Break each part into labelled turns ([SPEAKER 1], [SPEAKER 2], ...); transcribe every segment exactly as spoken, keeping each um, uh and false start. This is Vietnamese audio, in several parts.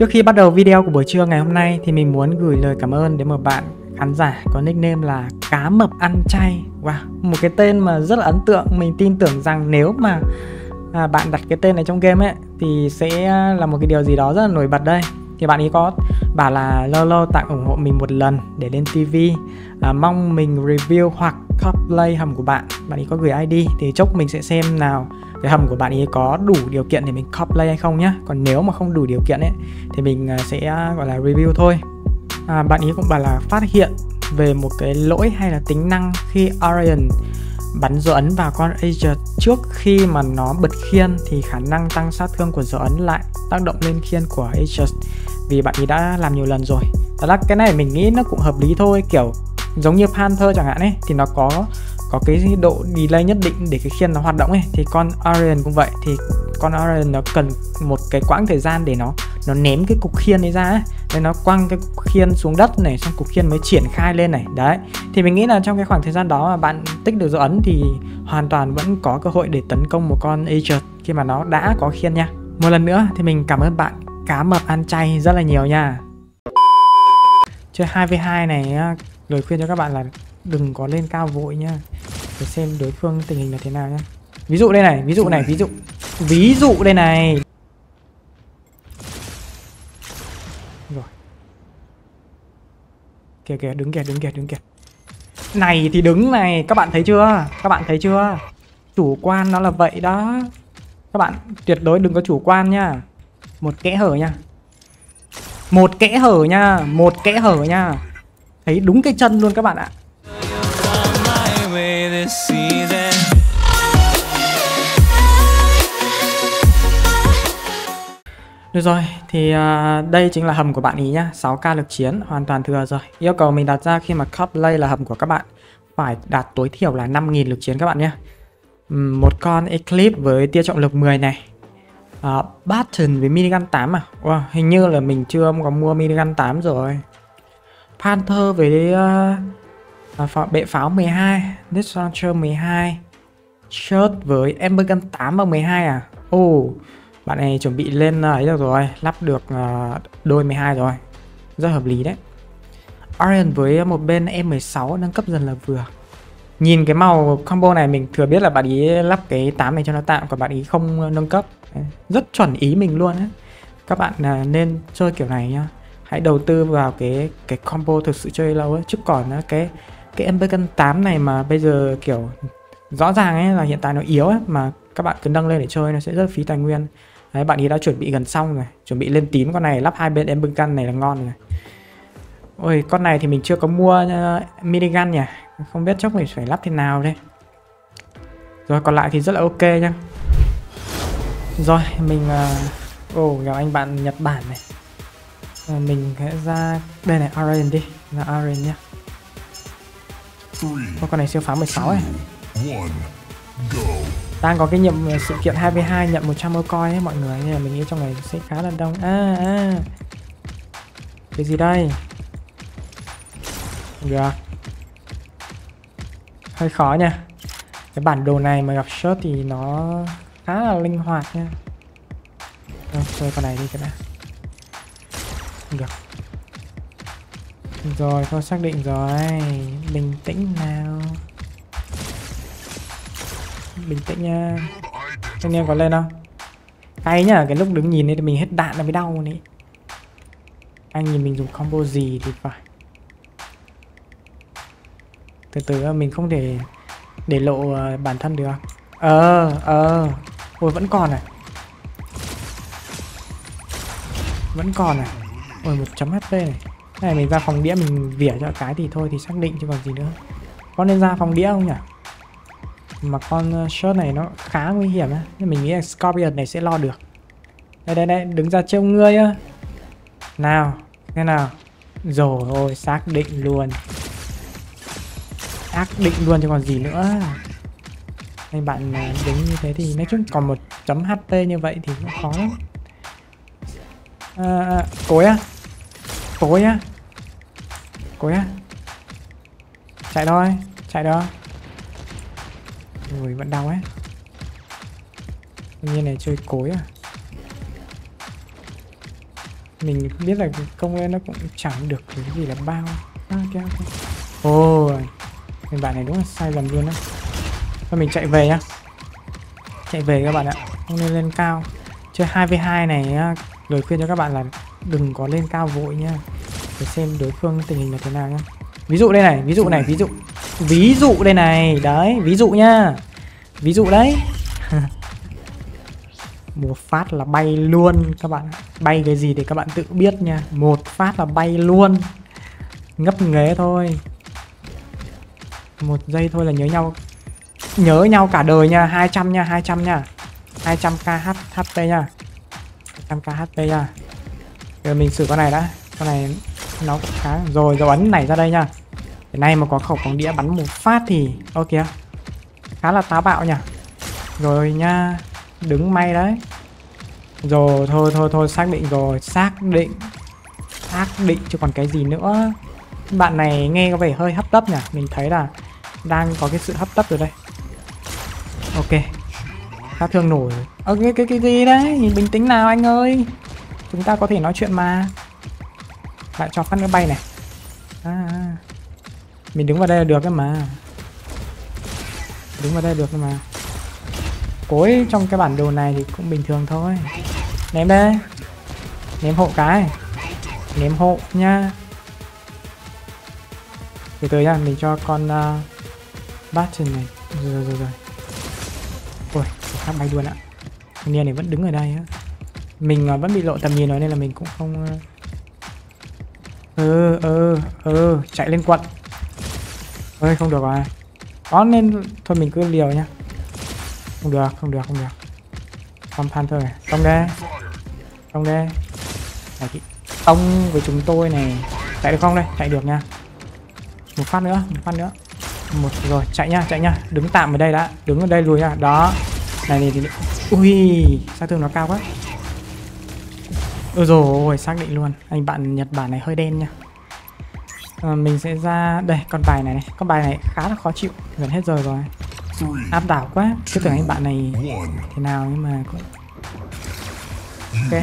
[SPEAKER 1] Trước khi bắt đầu video của buổi trưa ngày hôm nay thì mình muốn gửi lời cảm ơn đến một bạn khán giả có nickname là Cá Mập Ăn Chay. Wow, một cái tên mà rất là ấn tượng. Mình tin tưởng rằng nếu mà à, bạn đặt cái tên này trong game ấy thì sẽ là một cái điều gì đó rất là nổi bật đây. Thì bạn ấy có bảo là lâu lâu tặng ủng hộ mình một lần để lên ti vi, à, mong mình review hoặc cosplay hầm của bạn. Bạn ấy có gửi i đê thì chốc mình sẽ xem nào cái hầm của bạn ấy có đủ điều kiện để mình cosplay hay không nhá. Còn nếu mà không đủ điều kiện ấy thì mình sẽ gọi là review thôi. à, Bạn ấy cũng bảo là phát hiện về một cái lỗi hay là tính năng khi Orion bắn dấu ấn vào con Aegis trước khi mà nó bật khiên thì khả năng tăng sát thương của dấu ấn lại tác động lên khiên của Aegis, vì bạn ấy đã làm nhiều lần rồi. Thật ra cái này mình nghĩ nó cũng hợp lý thôi, kiểu giống như Panther chẳng hạn ấy thì nó có có cái độ delay nhất định để cái khiên nó hoạt động ấy, thì con Orion cũng vậy. Thì con Orion nó cần một cái quãng thời gian để nó nó ném cái cục khiên ấy ra ấy, nên nó quăng cái cục khiên xuống đất này, xong cục khiên mới triển khai lên này. Đấy, thì mình nghĩ là trong cái khoảng thời gian đó mà bạn tích được dấu ấn thì hoàn toàn vẫn có cơ hội để tấn công một con Aegis khi mà nó đã có khiên nha. Một lần nữa thì mình cảm ơn bạn Cá Mập Ăn Chay rất là nhiều nha. Chơi hai vs hai này, lời khuyên cho các bạn là đừng có lên cao vội nha, để xem đối phương tình hình là thế nào nhá. Ví dụ đây này, ví dụ này, ví dụ ví dụ đây này. Rồi. Kìa kìa, đứng kìa, đứng kìa, đứng kìa. Này thì đứng này, các bạn thấy chưa? Các bạn thấy chưa? Chủ quan nó là vậy đó. Các bạn tuyệt đối đừng có chủ quan nha. Một kẽ hở nha. Một kẽ hở nha, một kẽ hở nha. Thấy đúng cái chân luôn các bạn ạ. Được rồi, thì uh, đây chính là hầm của bạn ý nhá. Sáu k lực chiến, hoàn toàn thừa rồi. Yêu cầu mình đặt ra khi mà cosplay là hầm của các bạn phải đạt tối thiểu là năm nghìn lực chiến các bạn nhé. uhm, Một con Eclipse với tia trọng lực mười này, uh, Baton với minigun tám à. Wow, hình như là mình chưa có mua minigun tám rồi. Panther với uh, bệ pháo mười hai, Dispatcher mười hai, Shirt với Ember Gun tám và mười hai à. Ồ, oh, bạn này chuẩn bị lên ấy được rồi, lắp được uh, đôi mười hai rồi, rất hợp lý đấy. Orion với một bên M mười sáu nâng cấp dần là vừa. Nhìn cái màu combo này mình thừa biết là bạn ý lắp cái tám này cho nó tạm, còn bạn ý không nâng cấp. Rất chuẩn ý mình luôn á. Các bạn uh, nên chơi kiểu này nhá. Hãy đầu tư vào cái cái combo thực sự chơi lâu ấy, chứ còn uh, cái cái Ember Gun tám này mà bây giờ kiểu rõ ràng ấy là hiện tại nó yếu ấy, mà các bạn cứ nâng lên để chơi nó sẽ rất phí tài nguyên. Đấy, bạn ấy đã chuẩn bị gần xong rồi, chuẩn bị lên tím con này, lắp hai bên Ember Gun này là ngon rồi. Ôi, con này thì mình chưa có mua uh, minigun nhỉ, không biết chốc mình phải lắp thế nào đây. Rồi còn lại thì rất là ok nhá. Rồi mình uh... ồ, oh, gặp anh bạn Nhật Bản này. Rồi, mình sẽ ra đây này, Orion đi, là Orion nhá. Ô, con này siêu pháo mười sáu này. Đang có cái nhiệm sự kiện hai vs hai nhận một trăm ô coin ấy mọi người, nên là mình nghĩ trong này sẽ khá là đông. À à. Cái gì đây? Được. Hơi khó nha. Cái bản đồ này mà gặp shot thì nó khá là linh hoạt nha. Rồi, chơi con này đi cái đã. Được. Rồi, thôi xác định rồi. Bình tĩnh nào. Bình tĩnh nha. Anh em có lên không? Hay nhá, cái lúc đứng nhìn thì mình hết đạn là mới đau này. Anh nhìn mình dùng combo gì thì phải. Từ từ mình không thể để lộ bản thân được. Ờ, ờ. Ôi vẫn còn này. Vẫn còn này. Ôi một chấm hát pê này. Cái này mình ra phòng đĩa mình vỉa cho cái thì thôi thì xác định chứ còn gì nữa. Có nên ra phòng đĩa không nhỉ? Mà con shot này nó khá nguy hiểm á, nên mình nghĩ là Scorpion này sẽ lo được. Đây đây đây, đứng ra trêu ngươi á. Nào, thế nào? Rồi ôi, xác định luôn. Xác định luôn chứ còn gì nữa. Anh bạn đứng như thế thì nói chung còn một chấm hát pê như vậy thì cũng khó lắm. À, à, cối á. Cối á. Cối á. Chạy thôi, chạy đó. Ui vẫn đau ấy. Tự nhiên này chơi cối à. Mình biết là công lên nó cũng chẳng được cái gì là bao. À, okay, okay. Ôi, mình bạn này đúng là sai lầm luôn á. Thôi mình chạy về nhá. Chạy về các bạn ạ. Không nên lên cao. Chơi hai v hai này nhá, lời khuyên cho các bạn là đừng có lên cao vội nha. Để xem đối phương tình hình là thế nào nhá. Ví dụ đây này, ví dụ này, ví dụ. Ví dụ đây này, đấy, ví dụ nhá. Ví dụ đấy. Một phát là bay luôn các bạn. Bay cái gì thì các bạn tự biết nha. Một phát là bay luôn. Ngấp nghé thôi. Một giây thôi là nhớ nhau. Nhớ nhau cả đời nha. Hai trăm nha, hai trăm nha. Hai trăm k hát pê nha. Hai trăm k hát pê nha. Giờ mình xử con này đã. Con này nó khá. Rồi dấu ấn này ra đây nha. Cái này mà có khẩu phóng đĩa bắn một phát thì ok, khá là táo bạo nhỉ. Rồi nha. Đứng may đấy. Rồi thôi thôi thôi xác định rồi. Xác định. Xác định chứ còn cái gì nữa. Bạn này nghe có vẻ hơi hấp tấp nhỉ. Mình thấy là đang có cái sự hấp tấp rồi đây. Ok. Sát thương nổi. Ơ cái, cái cái gì đấy. Nhìn bình tĩnh nào anh ơi. Chúng ta có thể nói chuyện mà. Lại cho phát nữa bay này. À, mình đứng vào đây là được cơ mà. Đứng vào đây được cơ mà. Cối trong cái bản đồ này thì cũng bình thường thôi. Ném đây. Ném hộ cái. Ném hộ nha. Từ từ nha, mình cho con uh, Bastion này. Rồi rồi rồi rồi. Ôi, khác bay luôn ạ. Thanh niên này vẫn đứng ở đây á. Mình uh, vẫn bị lộ tầm nhìn rồi nên là mình cũng không uh... Ừ ừ ừ chạy lên quận. Ơi không được rồi. Có nên thôi mình cứ liều nha. Không được, không được, không được. Con Panther này, tông đây. Tông đây. Này chị. Tông với chúng tôi này. Chạy được không đây? Chạy được nha. Một phát nữa, một phát nữa. Một rồi, chạy nha, chạy nha. Đứng tạm ở đây đã. Đứng ở đây lùi nha. Đó. Này này thì ui, sát thương nó cao quá. Ôi rồi, xác định luôn. Anh bạn Nhật Bản này hơi đen nha. À, mình sẽ ra đây con bài này này. Con bài này khá là khó chịu. Gần hết giờ rồi. Áp đảo quá. Cứ tưởng anh bạn này thế nào nhưng mà cũng ok.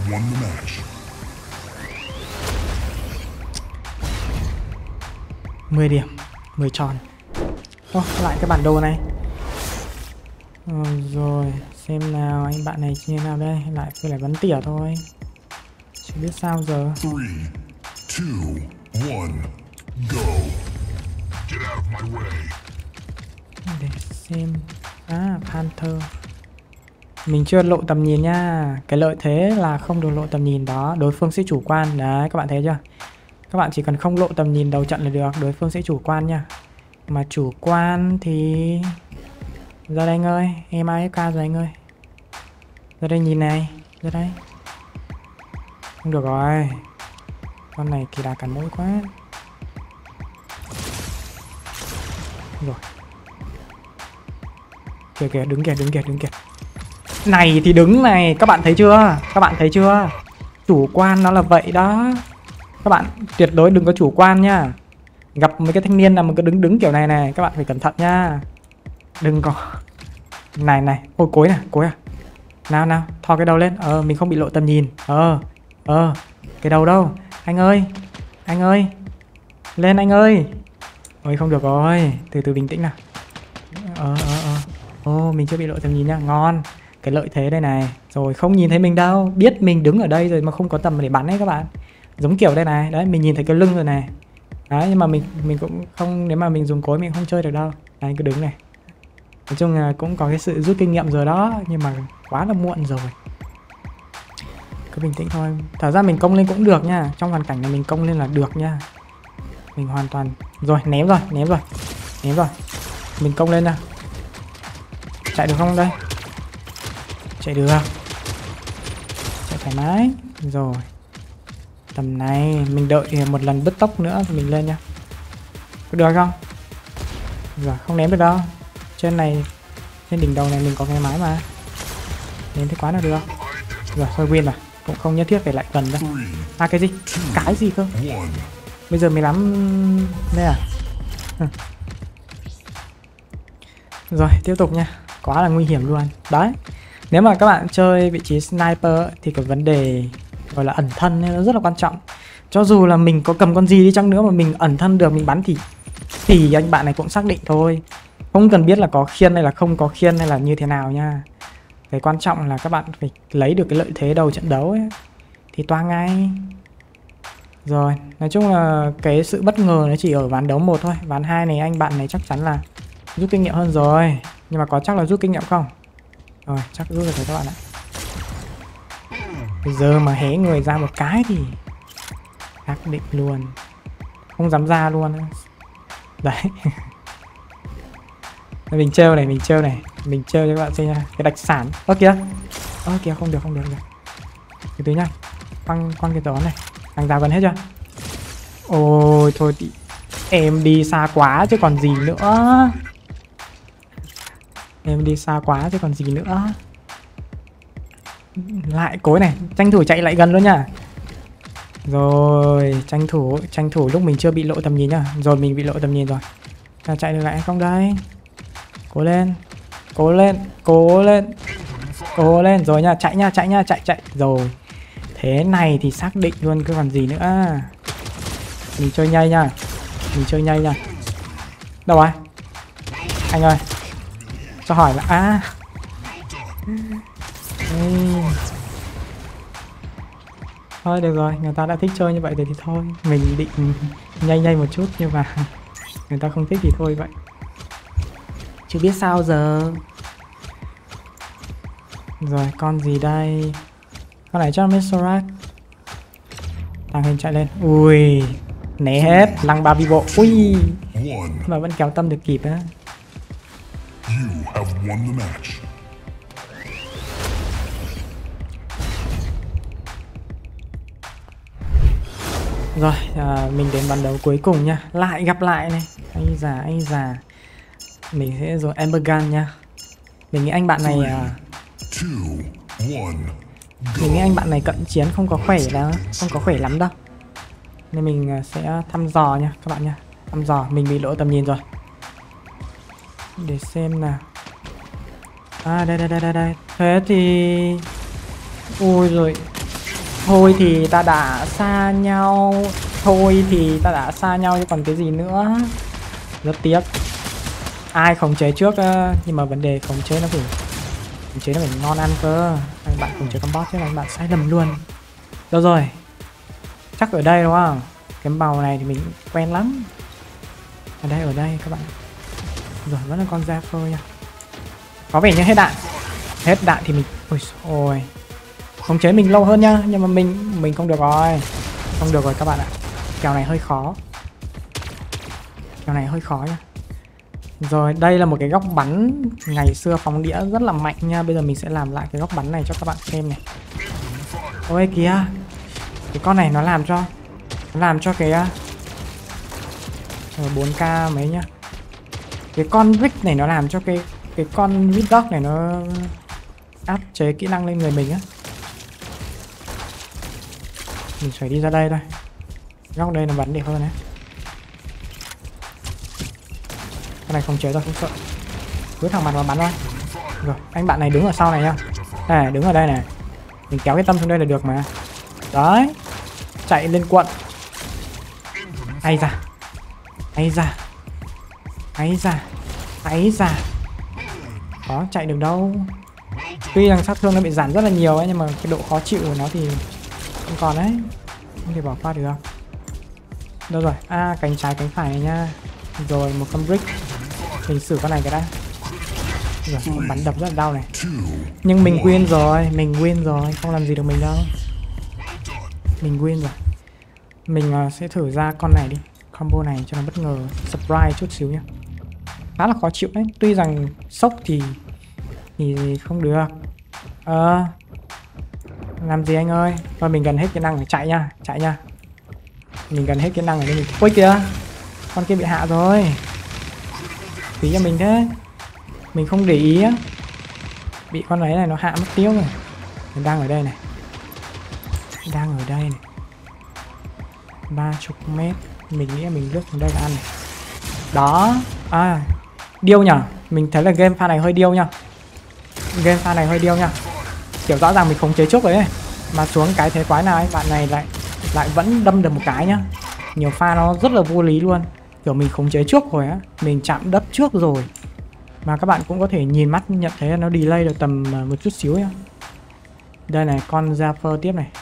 [SPEAKER 1] mười điểm, mười tròn. Ô, lại cái bản đồ này. Rồi, rồi, xem nào anh bạn này như nào đây. Lại cứ lại bắn tỉa thôi. Chưa biết sao giờ. three, two, one, go. Get out of my way. Để xem. À, Panther. Mình chưa lộ tầm nhìn nha. Cái lợi thế là không được lộ tầm nhìn đó. Đối phương sẽ chủ quan. Đấy, các bạn thấy chưa? Các bạn chỉ cần không lộ tầm nhìn đầu trận là được. Đối phương sẽ chủ quan nha. Mà chủ quan thì... Ra đây anh ơi. Em a ép ca rồi anh ơi. Ra đây nhìn này. Ra đây. Không được rồi. Con này kỳ đà cắn mũi quá. Rồi. Kìa kìa, đứng kìa, đứng kìa, đứng kìa. Này thì đứng này. Các bạn thấy chưa? Các bạn thấy chưa? Chủ quan nó là vậy đó. Các bạn tuyệt đối đừng có chủ quan nha. Gặp mấy cái thanh niên nào mà cứ đứng đứng kiểu này này, các bạn phải cẩn thận nha. Đừng có. Này này, ôi cối này, cối à. Nào nào, thò cái đầu lên. Ờ, mình không bị lộ tầm nhìn. Ờ, ờ, cái đầu đâu. Anh ơi, anh ơi. Lên anh ơi. Ôi không được rồi, từ từ bình tĩnh nào. Ờ, ờ, ờ. Ô, mình chưa bị lộ tầm nhìn nha, ngon. Cái lợi thế đây này. Rồi không nhìn thấy mình đâu. Biết mình đứng ở đây rồi mà không có tầm để bắn ấy các bạn. Giống kiểu đây này, đấy, mình nhìn thấy cái lưng rồi này. Đấy, nhưng mà mình mình cũng không, nếu mà mình dùng cối mình không chơi được đâu. Đấy, cứ đứng này. Nói chung là cũng có cái sự rút kinh nghiệm rồi đó. Nhưng mà quá là muộn rồi. Cứ bình tĩnh thôi. Thật ra mình công lên cũng được nha. Trong hoàn cảnh này mình công lên là được nha. Mình hoàn toàn... Rồi, ném rồi, ném rồi. Ném rồi. Mình công lên nào. Chạy được không đây? Chạy được. Chạy thoải mái. Rồi. Tầm này mình đợi một lần bứt tốc nữa thì mình lên nha. Có được không? Rồi không ném được đâu. Trên này, trên đỉnh đầu này mình có cái máy mà. Ném thế quá là được. Rồi thôi win rồi. Cũng không nhất thiết phải lại gần đâu. À cái gì? Cái gì cơ? Bây giờ mình lắm đây à? Rồi tiếp tục nha. Quá là nguy hiểm luôn. Đấy. Nếu mà các bạn chơi vị trí sniper thì cái vấn đề gọi là ẩn thân nên nó rất là quan trọng. Cho dù là mình có cầm con gì đi chăng nữa mà mình ẩn thân được, mình bắn thì thì anh bạn này cũng xác định thôi. Không cần biết là có khiên hay là không có khiên hay là như thế nào nha. Cái quan trọng là các bạn phải lấy được cái lợi thế đầu trận đấu ấy thì toang ngay. Rồi, nói chung là cái sự bất ngờ nó chỉ ở ván đấu một thôi. Ván hai này anh bạn này chắc chắn là rút kinh nghiệm hơn rồi. Nhưng mà có chắc là rút kinh nghiệm không? Rồi, chắc rút được rồi các bạn ạ. Bây giờ mà hé người ra một cái thì xác định luôn. Không dám ra luôn. Đấy. Mình trêu này, mình trêu này. Mình trêu cho các bạn xem nha. Cái đặc sản. Ơ kìa. Ơ kìa, không được, không được, không được. Từ từ nhá. Quăng, quăng cái đó này. Hàng rào gần hết chưa? Ôi thôi thì em đi xa quá chứ còn gì nữa. Em đi xa quá chứ còn gì nữa. Lại cối này, tranh thủ chạy lại gần luôn nha. Rồi, tranh thủ, tranh thủ lúc mình chưa bị lộ tầm nhìn nhá. Rồi mình bị lộ tầm nhìn rồi. Ta chạy được lại hay không đây? Cố lên. Cố lên, cố lên. Cố lên, rồi nha, chạy nha, chạy nha, chạy chạy. Rồi. Thế này thì xác định luôn cứ còn gì nữa. Mình chơi nhây nha. Mình chơi nhây nha. Đâu rồi? Anh ơi. Cho hỏi là à. Đây. Thôi được rồi, người ta đã thích chơi như vậy thì, thì thôi. Mình định nhây nhây một chút nhưng mà người ta không thích thì thôi vậy. Chưa biết sao giờ. Rồi con gì đây? Con này cho Mesorat. Tăng hình chạy lên. Ui, né hết. Lăng ba vi bộ. Ui, mà vẫn kéo tâm được kịp á. Rồi, à, mình đến ván đấu cuối cùng nha. Lại gặp lại này. Anh già, anh già. Mình sẽ dùng Ember Gun nha. Mình nghĩ anh bạn này à, mình nghĩ anh bạn này cận chiến không có khỏe đâu, không có khỏe lắm đâu. Nên mình sẽ thăm dò nha các bạn nha. Thăm dò, mình bị lỗ tầm nhìn rồi. Để xem nào. À đây đây đây đây đây. Thế thì ui rồi. Thôi thì ta đã xa nhau. Thôi thì ta đã xa nhau chứ còn cái gì nữa. Rất tiếc. Ai khống chế trước nhưng mà vấn đề khống chế nó phải khống chế nó phải ngon ăn cơ. Anh bạn khống chế con boss chứ anh bạn sai lầm luôn. Đâu rồi? Chắc ở đây đúng không? Cái màu này thì mình quen lắm. Ở đây, ở đây các bạn. Rồi vẫn là con Zephyr nha. Có vẻ như hết đạn. Hết đạn thì mình ôi ôi. Khống chế mình lâu hơn nhá, nhưng mà mình mình không được rồi. Không được rồi các bạn ạ. Kèo này hơi khó. Kèo này hơi khó nha. Rồi đây là một cái góc bắn ngày xưa phóng đĩa rất là mạnh nha. Bây giờ mình sẽ làm lại cái góc bắn này cho các bạn xem này. Ôi kìa. Cái con này nó làm cho Nó làm cho cái bốn K mấy nhá. Cái con Rick này nó làm cho cái Cái con Rick Dog này nó áp chế kỹ năng lên người mình á. Mình phải đi ra đây thôi. Góc đây nó bắn đẹp hơn đấy. Cái này không chế rồi, không sợ. Cứ thẳng mặt mà bắn thôi. Rồi, anh bạn này đứng ở sau này nha. Này, đứng ở đây này. Mình kéo cái tâm xuống đây là được mà. Đấy. Chạy lên quận. Hay da. Hay da. Hay da. Hay da. Đó, chạy được đâu. Tuy rằng sát thương nó bị giảm rất là nhiều ấy, nhưng mà cái độ khó chịu của nó thì không còn đấy. Không thể bỏ qua được. Đâu rồi? À, cánh trái cánh phải này nha. Rồi một con brick. Mình xử con này cái đã. Rồi, bắn đập rất là đau này. Nhưng mình win rồi, mình win rồi, không làm gì được mình đâu. Mình win rồi. Mình uh, sẽ thử ra con này đi. Combo này cho nó bất ngờ, surprise chút xíu nha. Khá là khó chịu đấy. Tuy rằng sốc thì thì không được. Ờ à, làm gì anh ơi. Thôi mình gần hết kỹ năng để chạy nha. Chạy nha. Mình gần hết kỹ năng rồi. Mình... Ôi kìa. Con kia bị hạ rồi. Phí cho mình thế. Mình không để ý á. Bị con ấy này nó hạ mất tiêu rồi. Mình đang ở đây này. Đang ở đây này. ba mươi mét. Mình nghĩ là mình lướt xuống đây là ăn này. Đó. À, điêu nhở. Mình thấy là game pha này hơi điêu nha. Game pha này hơi điêu nha. Kiểu rõ ràng mình khống chế trước rồi ấy. Mà xuống cái thế quái nào ấy, bạn này lại lại vẫn đâm được một cái nhá. Nhiều pha nó rất là vô lý luôn. Kiểu mình khống chế trước rồi á, mình chạm đất trước rồi. Mà các bạn cũng có thể nhìn mắt nhận thấy là nó delay được tầm một chút xíu nhá. Đây này, con Zephyr tiếp này.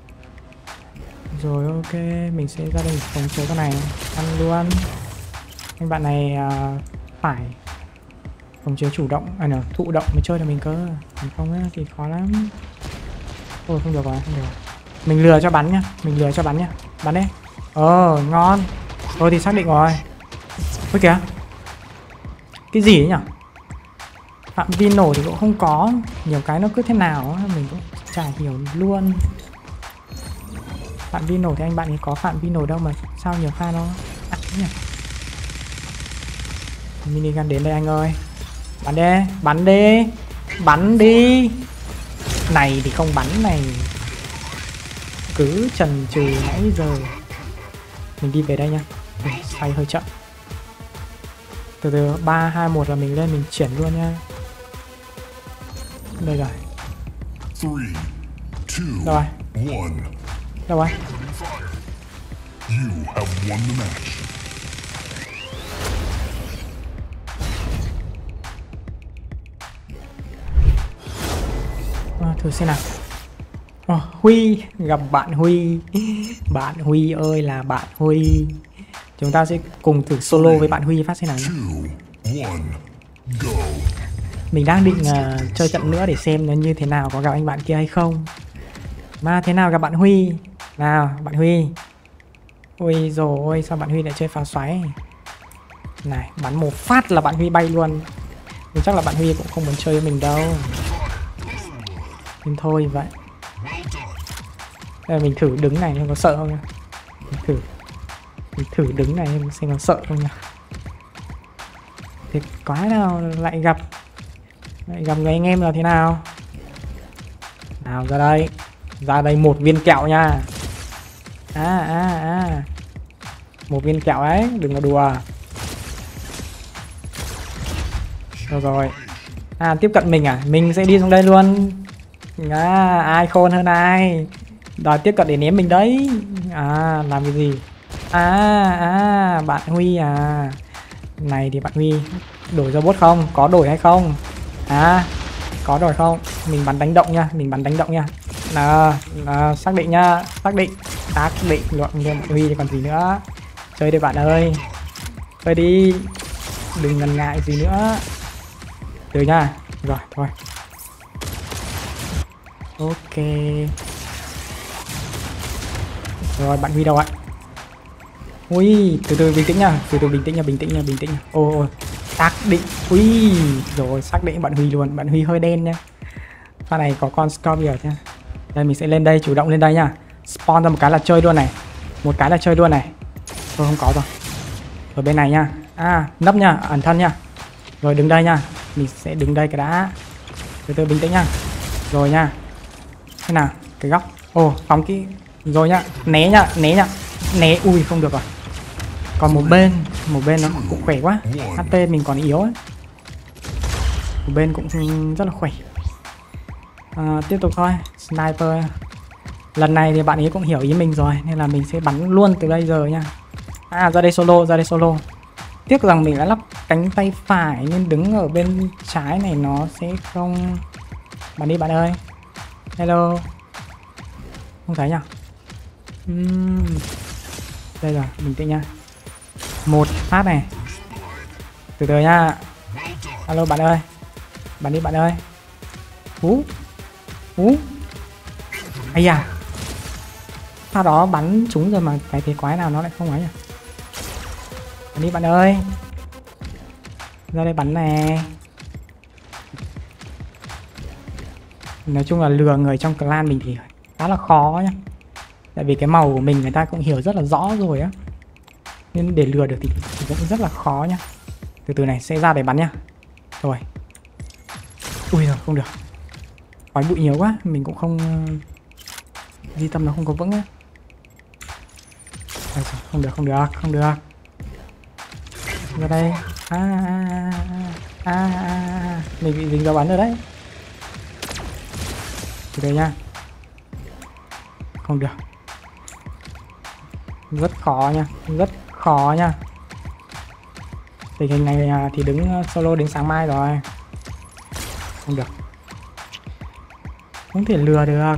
[SPEAKER 1] Rồi ok, mình sẽ ra đây khống chế con này, ăn luôn. Anh bạn này uh, phải khống chế chủ động, à no, thụ động mới chơi được mình cơ. Còn không á thì khó lắm. Ôi không được rồi, không được. Mình lừa cho bắn nhá, mình lừa cho bắn nhá. Bắn đi. Ờ, ngon. Thôi thì xác định rồi. Ôi kìa. Cái gì ấy nhỉ? Phạm vi nổ thì cũng không có. Nhiều cái nó cứ thế nào á, mình cũng chả hiểu luôn. Phạm vi nổ thì anh bạn ấy có phạm vi nổ đâu mà sao nhiều pha nó ác nhỉ? Minigun đến đây anh ơi. Bắn đi, bắn đi. Bắn đi. Này thì không bắn này. Cứ chần chừ nãy giờ. Mình đi về đây nha. Xoay hơi chậm. Từ từ ba hai một là mình lên mình chuyển luôn nha. Đây rồi. Rồi. Đâu rồi? À, thử xem nào. Oh, Huy, gặp bạn Huy. Bạn Huy ơi là bạn Huy. Chúng ta sẽ cùng thử solo với bạn Huy phát xem nào nhé. Mình đang định uh, chơi trận nữa để xem nó như thế nào, có gặp anh bạn kia hay không. Mà thế nào gặp bạn Huy. Nào bạn Huy. Ôi dồi ôi, sao bạn Huy lại chơi pháo xoáy. Này, bắn một phát là bạn Huy bay luôn. Nhưng chắc là bạn Huy cũng không muốn chơi với mình đâu. Nhưng thôi vậy. Đây, mình thử đứng này xem có sợ không nha. Mình thử Mình thử đứng này xem có sợ không nha. Thế quá nào lại gặp Lại gặp người anh em là thế nào. Nào ra đây. Ra đây một viên kẹo nha. À à à một viên kẹo đấy, đừng có đùa. Rồi rồi. À tiếp cận mình à. Mình sẽ đi xuống đây luôn. À, ai khôn hơn ai. Đòi tiếp cận để ném mình đấy. À làm cái gì. À à bạn Huy à. Này thì bạn Huy đổi robot không? Có đổi hay không? À có đổi không? Mình bắn đánh động nha. Mình bắn đánh động nha. Nào, nào xác định nha. Xác định Xác định luận lên bạn Huy thì còn gì nữa. Chơi đi bạn ơi. Chơi đi. Đừng ngần ngại gì nữa. Từ nha. Rồi thôi. Ok. Rồi bạn Huy đâu ạ? Ui, từ từ bình tĩnh nha, từ từ bình tĩnh nha, bình tĩnh nha, bình tĩnh nha. Ô, ô xác định. Ui, rồi xác định bạn Huy luôn, bạn Huy hơi đen nha. Pha này có con Scorpion nha. Đây mình sẽ lên đây, chủ động lên đây nha. Spawn ra một cái là chơi luôn này. Một cái là chơi luôn này. Thôi không có rồi. Ở bên này nha. À, nấp nha, ẩn thân nha. Rồi đứng đây nha. Mình sẽ đứng đây cái đã. Từ từ bình tĩnh nha. Rồi nha. Thế nào, cái góc. Ồ, phóng kỹ. Rồi nhá, né nhá, né nhá. Né, ui không được rồi. Còn một bên, một bên nó cũng khỏe quá. hát pê mình còn yếu ấy. Một bên cũng rất là khỏe. À, tiếp tục thôi, sniper. Lần này thì bạn ấy cũng hiểu ý mình rồi, nên là mình sẽ bắn luôn từ bây giờ nha. À ra đây solo, ra đây solo. Tiếc rằng mình đã lắp cánh tay phải nên đứng ở bên trái này nó sẽ không. Bắn đi bạn ơi. Hello. Không thấy nhỉ? Uhm. Đây rồi, bình tĩnh nha. Một phát này. Từ từ nha. Alo bạn ơi. Bắn đi bạn ơi. Hú. Hú. Ây da. Sau đó bắn trúng rồi mà cái thế quái nào nó lại không ấy nhỉ? Bắn đi bạn ơi. Ra đây bắn nè. Nói chung là lừa người trong clan mình thì khá là khó nhá. Tại vì cái màu của mình người ta cũng hiểu rất là rõ rồi á. Nên để lừa được thì, thì cũng rất là khó nhá. Từ từ này sẽ ra để bắn nhá. Rồi. Ui rồi không được. Khói bụi nhiều quá. Mình cũng không. Di tâm nó không có vững á. Không được không được không được. Ra đây. À à à à à. Mình bị dính vào bắn rồi đấy. Từ từ nha. không được. Rất khó nha, rất khó nha. Tình hình này thì đứng solo đến sáng mai rồi. Không được. Không thể lừa được.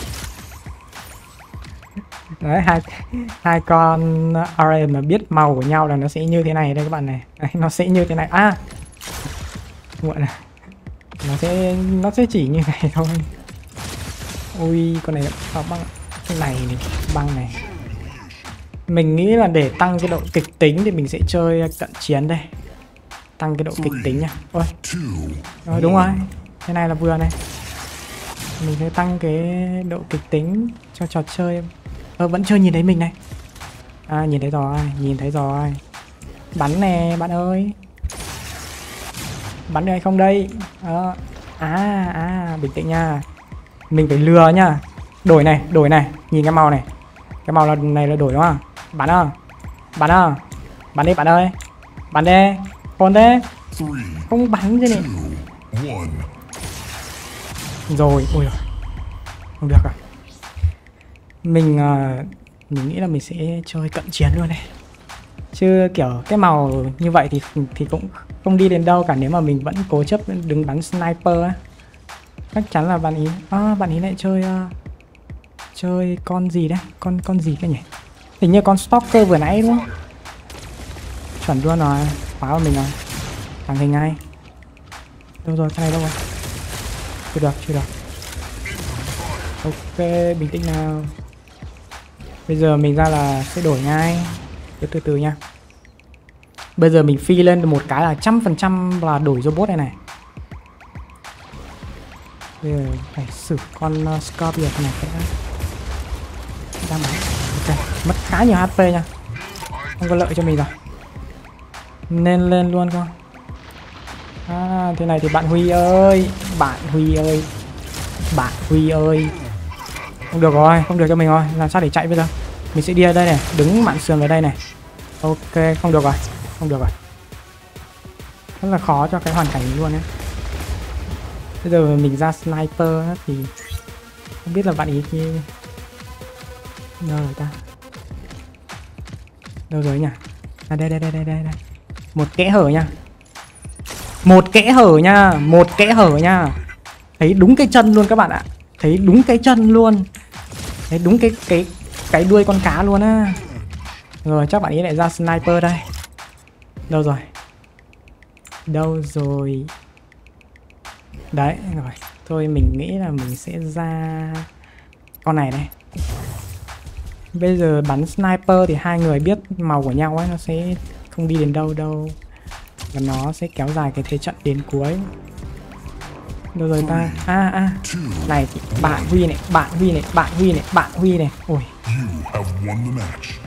[SPEAKER 1] Đấy, hai hai con Orion mà biết màu của nhau là nó sẽ như thế này đây các bạn này. Đấy, nó sẽ như thế này. À, muộn à. Nó sẽ nó sẽ chỉ như này thôi. Ui, con này là băng, cái này này, băng này. Mình nghĩ là để tăng cái độ kịch tính thì mình sẽ chơi cận chiến đây. Tăng cái độ kịch tính nha. Ôi, rồi, đúng rồi. Cái này là vừa này. Mình sẽ tăng cái độ kịch tính cho trò chơi. Ờ, vẫn chưa nhìn thấy mình này. À, nhìn thấy rồi, nhìn thấy rồi. Bắn nè, bạn ơi. Bắn được hay không đây? Ờ. À, à, bình tĩnh nha. Mình phải lừa nha. Đổi này, đổi này. Nhìn cái màu này. Cái màu là, này là đổi đúng không? Bắn không? Bắn không? Bắn đi bạn ơi. Bắn đi. Còn thế. Không bắn chứ này. Rồi, ôi giời. Không được à. Mình uh, mình nghĩ là mình sẽ chơi cận chiến luôn này. Chứ kiểu cái màu như vậy thì thì cũng không đi đến đâu cả nếu mà mình vẫn cố chấp đứng bắn sniper á. Chắc chắn là bạn ý à, bạn ý lại chơi uh, chơi con gì đấy, con con gì cái nhỉ? Hình như con stalker vừa nãy đúng không? Chuẩn luôn rồi, khóa vào mình rồi. Thằng hình ngay. Đâu rồi, cái này đâu rồi? Chưa được, chưa được. Ok, bình tĩnh nào. Bây giờ mình ra là sẽ đổi ngay. Từ từ từ nha. Bây giờ mình phi lên một cái là trăm phần trăm là đổi robot này này. Bây giờ phải xử con uh, Scorpion này sẽ ra máy. Ok, mất khá nhiều hát pê nha. Không có lợi cho mình rồi. Nên lên luôn con. À, thế này thì bạn Huy ơi, bạn Huy ơi, bạn Huy ơi. Không được rồi, không được cho mình rồi. Làm sao để chạy bây giờ? Mình sẽ đi ở đây này, đứng mạn sườn ở đây này. Ok, không được rồi, không được rồi. Rất là khó cho cái hoàn cảnh luôn nhé. Bây giờ mình ra sniper thì không biết là bạn ý thì đâu rồi ta? Đâu rồi nhỉ? À đây đây đây đây đây đây. Một kẽ hở nha. Một kẽ hở nha, một kẽ hở nha. Thấy đúng cái chân luôn các bạn ạ. Thấy đúng cái chân luôn. Thấy đúng cái cái cái đuôi con cá luôn á. Rồi chắc bạn ấy lại ra sniper đây. Đâu rồi? Đâu rồi? Đấy rồi. Thôi mình nghĩ là mình sẽ ra con này đây. Bây giờ bắn sniper thì hai người biết màu của nhau ấy, nó sẽ không đi đến đâu đâu. Và nó sẽ kéo dài cái thế trận đến cuối. Đâu rồi ta? À à. Này thì bạn Huy này, bạn Huy này, bạn Huy này, bạn Huy này. Ôi.